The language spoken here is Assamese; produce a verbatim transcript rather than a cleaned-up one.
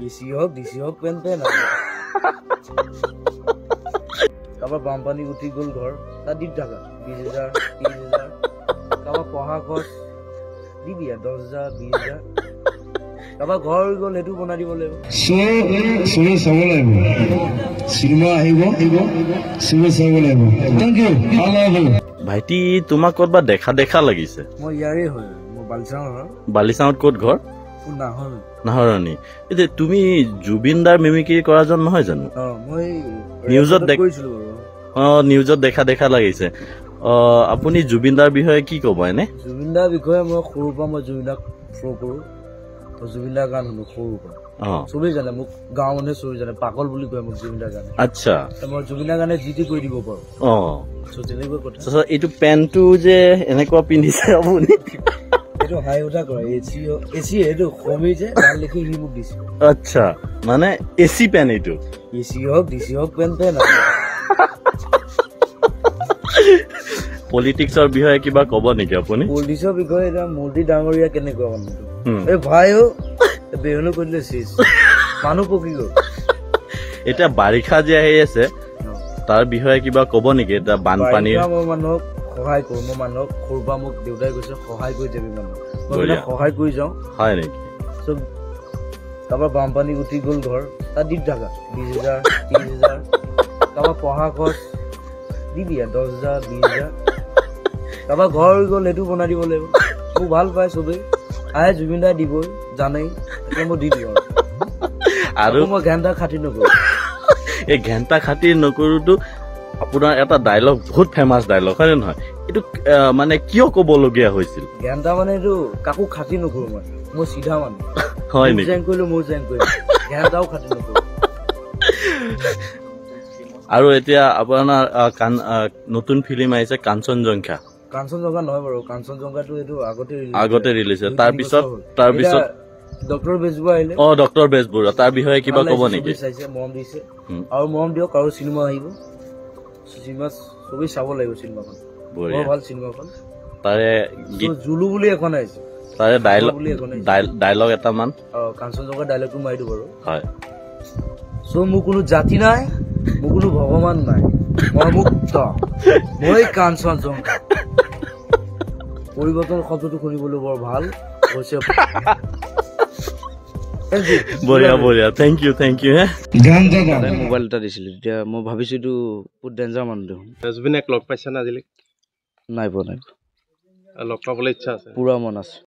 এসি হোক ডিসি হোক পেন পেন কাৰোবাৰ বানপানী উঠি গ'ল ঘৰ তাত দি থাকা বিশ হাজাৰ ত্ৰিশ হাজাৰ কাৰোবাৰ পঢ়া খৰচ দিবি আৰু দহ হাজাৰ বিশ হাজাৰ কাৰোবাৰ ঘৰ গ'ল সেইটো বনাই দিব লাগিব চবে চাব লাগিব চিনেমা আহিব আহিব চবে চাব লাগিব থেংক ইউ ভাইটি তোমাক ক'ৰবাত দেখা দেখা লাগিছে মই ইয়াৰে হয় মই বালিচাঙৰ হয় বালিচাঙত ক'ত ঘৰ নাহৰ নাহৰণি এতিয়া তুমি জুবিন দাৰ মিমিক্ৰি কৰাজন নহয় জানো অ মই নিউজত কৰিছিলো বাৰু অ নিউজত দেখা দেখা লাগিছে অ আপুনি জুবিন দাৰ বিষয়ে কি ক'ব এনে জুবিন দাৰ বিষয়ে মই সৰুৰ পৰা মই জুবিন দাক ফ'ল' কৰোঁ তো জুবিন দাৰ গান শুনো সৰুৰ পৰা চবেই জানে মোক গাঁৱৰ মানুহে চবেই জানে পাগল বুলি কয় মোক জুবিন দাৰ গানে আচ্ছা মই জুবিন দাৰ গানে যি টি কৰি দিব পাৰোঁ অ তেনেকুৱা কথা এইটো পেণ্টটো যে এনেকুৱা পিন্ধিছে আপুনি এইটো হাই উঠা কৰে এচি এচি এইটো কমি যে গান লিখি সি মোক দিছে আচ্ছা মানে এচি পেন এইটো এচি হওক ডিচি হওক পেন পেন পলিটিক্সৰ বিষয়ে কিবা ক'ব নেকি আপুনি পলিটিক্সৰ বিষয়ে এতিয়া মোদী ডাঙৰীয়া কেনেকুৱা মানুহটো এই ভাই অ বেহনো কৰিলে চিজ মানুহ পকি গ'ল এতিয়া বাৰিষা যে আহি আছে তাৰ বিষয়ে কিবা ক'ব নেকি এতিয়া বানপানীৰ মই মানুহক সহায় কৰোঁ মই মানুহক সৰুৰ পৰা মোক দেউতাই কৈছে সহায় কৰি যাবি মানুহক মই সহায় কৰি যাওঁ হয় নেকি চব কাৰোবাৰ বানপানী উঠি গ'ল ঘৰ তাত দি থাকা বিশ হাজাৰ ত্ৰিশ হাজাৰ কাৰোবাৰ পঢ়া খৰচ দিবি আৰু দহ হাজাৰ বিশ হাজাৰ কাৰোবাৰ ঘৰ গ'ল সেইটো বনাই দিব লাগিব মোক ভাল পায় চবেই আহে জুবিন দাই দিবই জানেই এতিয়া মই দি দিওঁ আৰু মই ঘেণ্টা খাতি নকৰোঁ এই ঘেণ্টা খাতি নকৰোঁতো আপোনাৰ এটা ডাইলগ বহুত ফেমাছ ডাইলগ হয়নে নহয় এইটো মানে কিয় ক'বলগীয়া হৈছিল ঘেণ্টা মানে এইটো কাকো খাতি নকৰোঁ মই মই চিধা মানুহ হয় নেকি জেং কৰিলোঁ মোৰ জেং কৰিলোঁ ঘেণ্টাও খাতি নকৰোঁ আৰু এতিয়া আপোনাৰ নতুন ফিল্ম আহিছে কাঞ্চনজংঘা কাঞ্চনজংঘা নহয় বাৰু কাঞ্চনজংঘাটো এইটো আগতে আগতে ৰিলিজ হৈছে তাৰপিছত তাৰপিছত ডক্টৰ বেজবৰুৱা আহিলে অ ডক্টৰ বেজবৰুৱা তাৰ বিষয়ে কিবা ক'ব নেকি চাইছে মৰম দিছে আৰু মৰম দিয়ক আৰু চিনেমা আহিব চিনেমা চবেই চাব লাগিব চিনেমাখন বৰ ভাল চিনেমাখন তাৰে জুলু বুলি এখন আহিছে তাৰে ডাইলগ ডাইলগ এটামান অ কাঞ্চনজংঘা ডাইলগটো মাৰি দিওঁ বাৰু হয় চ' মোৰ কোনো জাতি নাই মোৰ কোনো ভগৱান নাই মই মুক্ত মই কাঞ্চনজংঘা পৰিৱৰ্তন শব্দটো শুনিবলৈ বৰ ভাল হৈছে বঢ়িয়া বঢ়িয়া থেংক ইউ থেংক ইউ হে মোবাইল এটা দিছিলো তেতিয়া মই ভাবিছো এইটো বহুত ডেঞ্জাৰ মানুহ দেখোন জুবিনক লগ পাইছা না আজিলৈকে নাই পোৱা নাই লগ পাবলৈ ইচ্ছা আছে পুৰা মন আছে